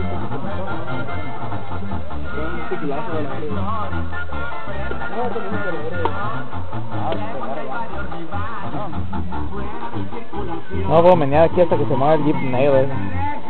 No puedo menear aquí hasta que se mueva el Jeep negro ese.